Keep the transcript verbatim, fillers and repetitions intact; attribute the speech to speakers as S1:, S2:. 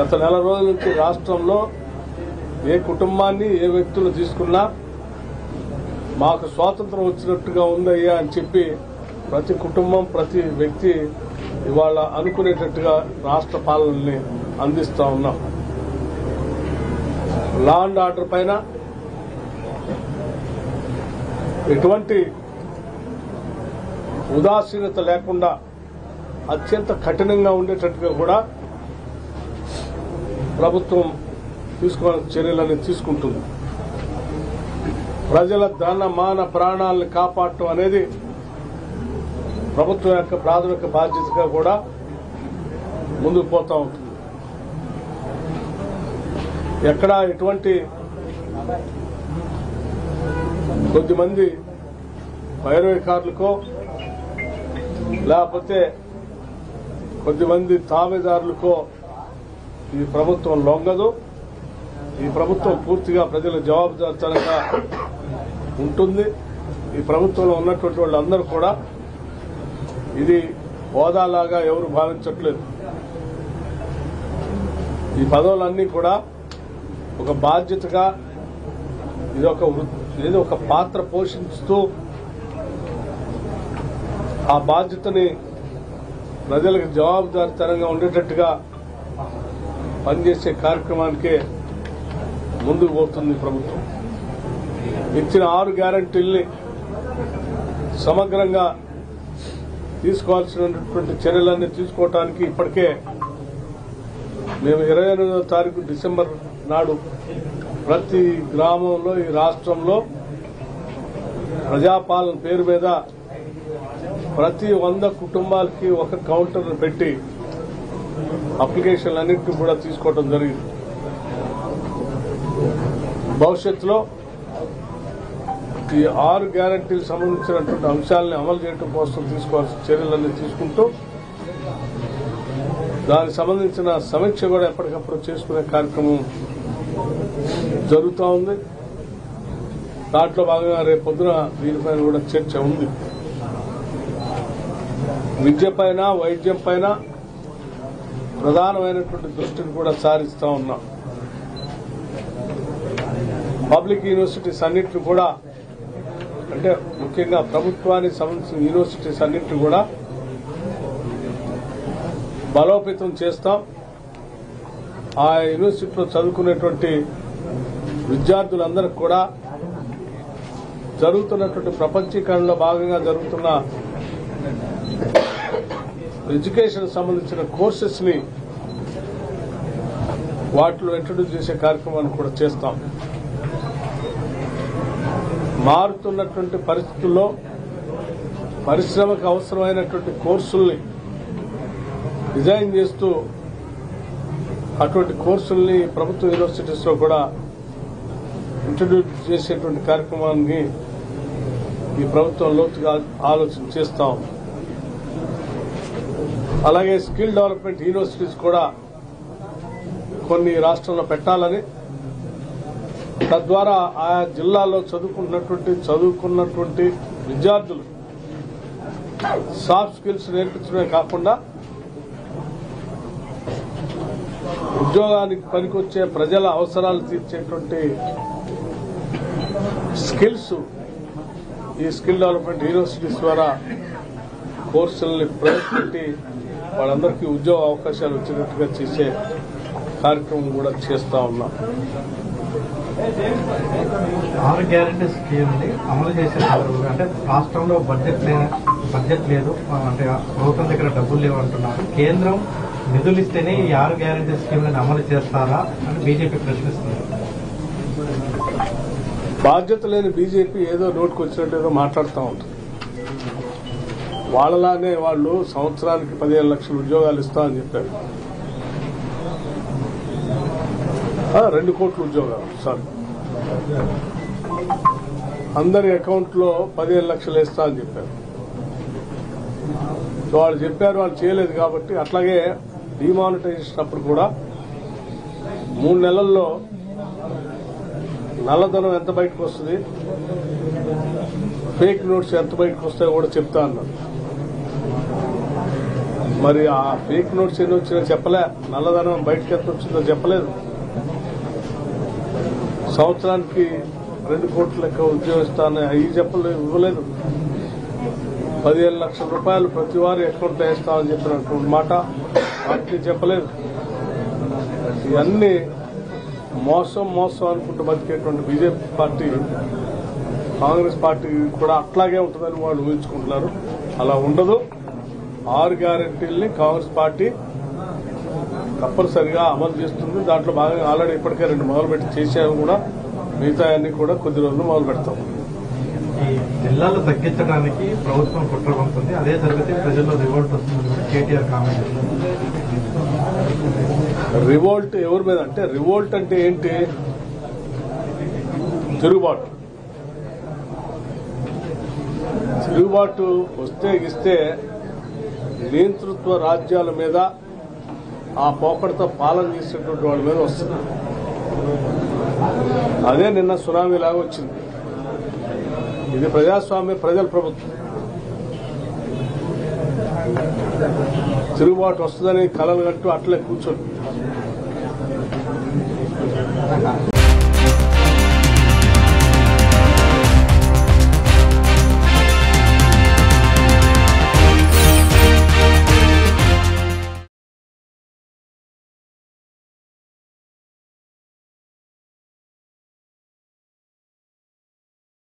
S1: గత నెల రోజుల నుంచి రాష్ట్రంలో ఏ కుటుంబాన్ని ఏ వ్యక్తులు తీసుకున్నా మాకు స్వాతంత్రం వచ్చినట్టుగా ఉందయ్యా అని చెప్పి ప్రతి కుటుంబం ప్రతి వ్యక్తి ఇవాళ అనుకునేటట్టుగా రాష్ట్ర పాలనని అందిస్తా ఉన్నాం. లా అండ్ ఆర్డర్ పైన ఎటువంటి ఉదాసీనత లేకుండా అత్యంత కఠినంగా ఉండేటట్టుగా కూడా ప్రభుత్వం తీసుకోవాల్సిన చర్యలన్నీ తీసుకుంటుంది. ప్రజల ధన మాన ప్రాణాలను కాపాడటం అనేది ప్రభుత్వం యొక్క ప్రాథమిక బాధ్యతగా కూడా ముందుకు పోతా ఉంటుంది. ఎక్కడా ఎటువంటి కొద్దిమంది వైరవికారులకో లేకపోతే కొద్దిమంది తావేదారులకో ఈ ప్రభుత్వం లొంగదు. ఈ ప్రభుత్వం పూర్తిగా ప్రజల జవాబుదారీతనంగా ఉంటుంది. ఈ ప్రభుత్వంలో ఉన్నటువంటి వాళ్ళందరూ కూడా ఇది హోదాలాగా ఎవరు భావించట్లేదు. ఈ పదవులన్నీ కూడా ఒక బాధ్యతగా ఇది ఒక ఇది ఒక పాత్ర పోషిస్తూ ఆ బాధ్యతని ప్రజలకు జవాబుదారీతనంగా ఉండేటట్టుగా పనిచేసే కార్యక్రమానికే ముందుకు పోతుంది ప్రభుత్వం. ఇచ్చిన ఆరు గ్యారంటీల్ని సమగ్రంగా తీసుకోవాల్సినటువంటి చర్యలన్నీ తీసుకోవటానికి ఇప్పటికే మేము ఇరవై ఎనిమిదవ తారీఖు డిసెంబర్ నాడు ప్రతి గ్రామంలో ఈ రాష్ట్రంలో ప్రజాపాలన పేరు మీద ప్రతి వంద కుటుంబాలకి ఒక కౌంటర్ పెట్టి అప్లికేషన్లన్నింటినీ కూడా తీసుకోవడం జరిగింది. భవిష్యత్తులో ఈ ఆరు గ్యారంటీలకు సంబంధించినటువంటి అంశాలను అమలు చేయడం కోసం తీసుకోవాల్సిన చర్యలన్నీ తీసుకుంటూ దానికి సంబంధించిన సమీక్ష కూడా ఎప్పటికప్పుడు చేసుకునే కార్యక్రమం జరుగుతూ ఉంది. దాంట్లో భాగంగా రేపు పొద్దున దీనిపైన కూడా చర్చ ఉంది. విద్యపైన వైద్యం పైన ప్రధానమైనటువంటి దృష్టిని కూడా సారిస్తా ఉన్నాం. పబ్లిక్ యూనివర్సిటీస్ అన్నింటినీ కూడా అంటే ముఖ్యంగా ప్రభుత్వానికి సంబంధించిన యూనివర్సిటీస్ అన్నింటినీ కూడా బలోపేతం చేస్తాం. ఆ యూనివర్సిటీలో చదువుకునేటువంటి విద్యార్థులందరికీ కూడా జరుగుతున్నటువంటి ప్రపంచీకరణలో భాగంగా జరుగుతున్న ఎడ్యుకేషన్ సంబంధించిన కోర్సెస్ ని వాటిలో ఇంట్రడ్యూస్ చేసే కార్యక్రమాన్ని కూడా చేస్తాం. మారుతున్నటువంటి పరిస్థితుల్లో పరిశ్రమకు అవసరమైనటువంటి కోర్సుల్ని డిజైన్ చేస్తూ అటువంటి కోర్సుల్ని ప్రభుత్వ యూనివర్సిటీస్ లో కూడా ఇంట్రడ్యూస్ చేసేటువంటి కార్యక్రమాన్ని ఈ ప్రభుత్వం లోతుగా ఆలోచన చేస్తాం. అలాగే స్కిల్ డెవలప్మెంట్ యూనివర్సిటీస్ కూడా కొన్ని రాష్ట్రంలో పెట్టాలని, తద్వారా ఆయా జిల్లాల్లో చదువుకున్నటువంటి చదువుకున్నటువంటి విద్యార్థులు సాఫ్ట్ స్కిల్స్ నేర్పించడమే కాకుండా ఉద్యోగానికి పనికొచ్చే ప్రజల అవసరాలు తీర్చేటువంటి స్కిల్స్ ఈ స్కిల్ డెవలప్మెంట్ యూనివర్సిటీస్ ద్వారా కోర్సుల్ని ప్రవేశపెట్టి వాళ్ళందరికీ ఉద్యోగ అవకాశాలు వచ్చేటట్టుగా చేసే కార్యక్రమం కూడా చేస్తా ఉన్నాం.
S2: ఆరు గ్యారెంటీ స్కీమ్ ని అమలు చేసే అంటే రాష్ట్రంలో బడ్జెట్ బడ్జెట్ లేదు అంటే ప్రభుత్వం దగ్గర డబ్బులు లేవు అంటున్నారు. కేంద్రం నిధులు ఇస్తేనే ఈ ఆరు గ్యారెంటీ స్కీమ్లను అమలు చేస్తారా అని బీజేపీ ప్రశ్నిస్తుంది.
S1: బాధ్యత లేని బీజేపీ ఏదో నోటుకు వచ్చినట్టు ఏదో మాట్లాడుతూ ఉంటుంది. వాళ్ళలానే వాళ్ళు సంవత్సరానికి పదిహేను లక్షల ఉద్యోగాలు ఇస్తామని చెప్పారు. రెండు కోట్ల ఉద్యోగాలు సార్ అందరి అకౌంట్ లో పదిహేను లక్షలు వేస్తా అని చెప్పారు. సో వాళ్ళు చెప్పారు, వాళ్ళు చేయలేదు కాబట్టి. అట్లాగే డిమానిటైజేషన్ అప్పుడు కూడా మూడు నెలల్లో నల్లధనం ఎంత బయటకు వస్తుంది, ఫేక్ నోట్స్ ఎంత బయటకు వస్తాయో కూడా చెప్తా అన్నారు. మరి ఆ ఫేక్ నోట్స్ ఎన్ని వచ్చినా చెప్పలే, నల్లధనం బయటకు ఎంత వచ్చిందో చెప్పలేదు. సంవత్సరానికి రెండు కోట్ల లెక్క ఉద్యోగం ఇస్తానని అవి చెప్పలేదు, ఇవ్వలేదు. పదిహేను లక్షల రూపాయలు ప్రతి వారు అకౌంట్లో వేస్తామని చెప్పినటువంటి మాట వాటిని చెప్పలేదు. ఇవన్నీ మోసం మోసం అనుకుంటూ బతికేటువంటి బీజేపీ పార్టీ, కాంగ్రెస్ పార్టీ కూడా అట్లాగే ఉంటుందని వాళ్ళు ఊహించుకుంటున్నారు. అలా ఉండదు. ఆరు గ్యారెంటీల్ని కాంగ్రెస్ పార్టీ తప్పనిసరిగా అమలు చేస్తుంది. దాంట్లో భాగంగా ఆల్రెడీ ఇప్పటికే రెండు మొదలుపెట్టి చేసాము కూడా, మిగతా అన్ని కూడా కొద్ది రోజులు మొదలు పెడతాం.
S2: ఈ జిల్లాలు తగ్గించడానికి ప్రభుత్వం కుట్ర పంపుతుంది, అదే జరిగితే ప్రజల్లో రివోల్ట్ వస్తుంది. కేటీఆర్ కామెంట్.
S1: రివోల్ట్ ఎవరి మీద అంటే, రివోల్ట్ అంటే ఏంటి? తిరుగుబాటు. తిరుగుబాటు వస్తే ఇస్తే నియంతృత్వ రాజ్యాల మీద, ఆ పోకడతో పాలన చేసేటువంటి వాళ్ళ మీద వస్తుంది. అదే నిన్న సునామీ లాగా వచ్చింది. ఇది ప్రజాస్వామ్య ప్రజల ప్రభుత్వం. తిరుగుబాటు వస్తుందని కలలు కట్టు అట్లే కూర్చోండి.